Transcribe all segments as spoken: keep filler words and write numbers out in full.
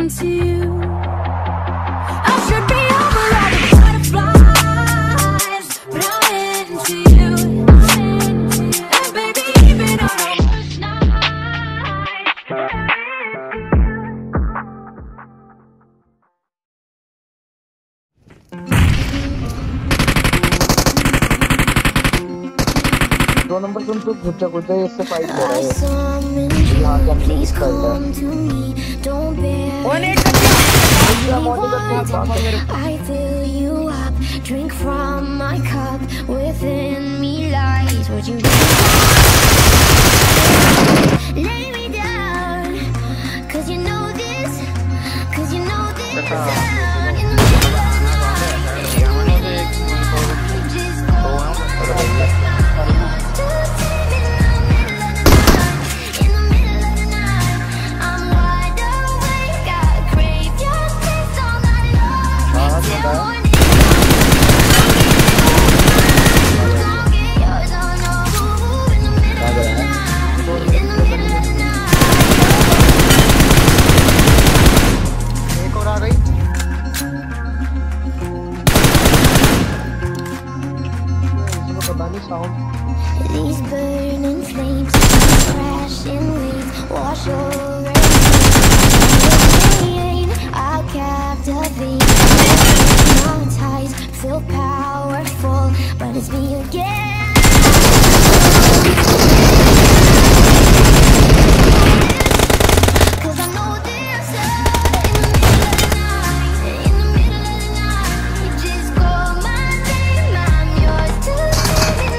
into you. I should be over all the butterflies, but I'm into you. And baby, even on our worst night, दो number तुम तो घुच्चा घुच्चा इससे fight कर रहे हो। please come to me, don't bear. I fill you up, drink from my cup. Within me lies what you do. Lay me down, cause you know this, cause you know this. In the middle of the night, in the middle of the night, just go on. These burning flames, crashing waves, wash over me. I'll captivate, hypnotize, feel powerful, but it's me again. Cause I know this, in the middle of the night, in the middle of the night, just call my name, I'm yours to see.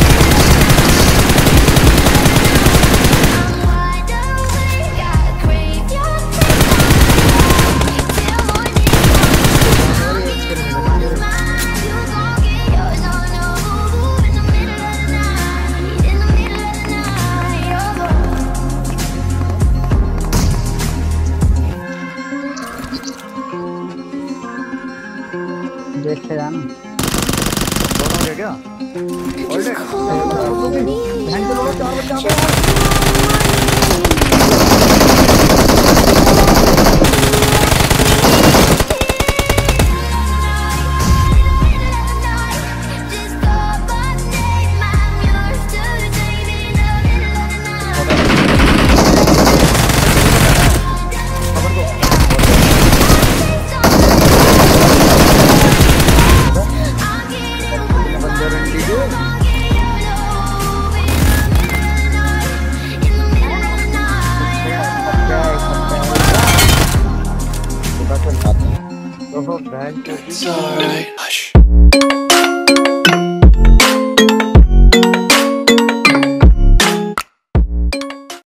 देखते जाना दोनों हो गया क्या already बहन के लोग चार बच्चे तो बहन It's alright. Hush.